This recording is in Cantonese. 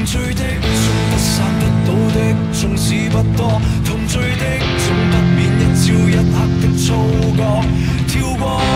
同醉的總不散不到的縱使不多，同醉的總不免一朝一刻的觸覺，跳過。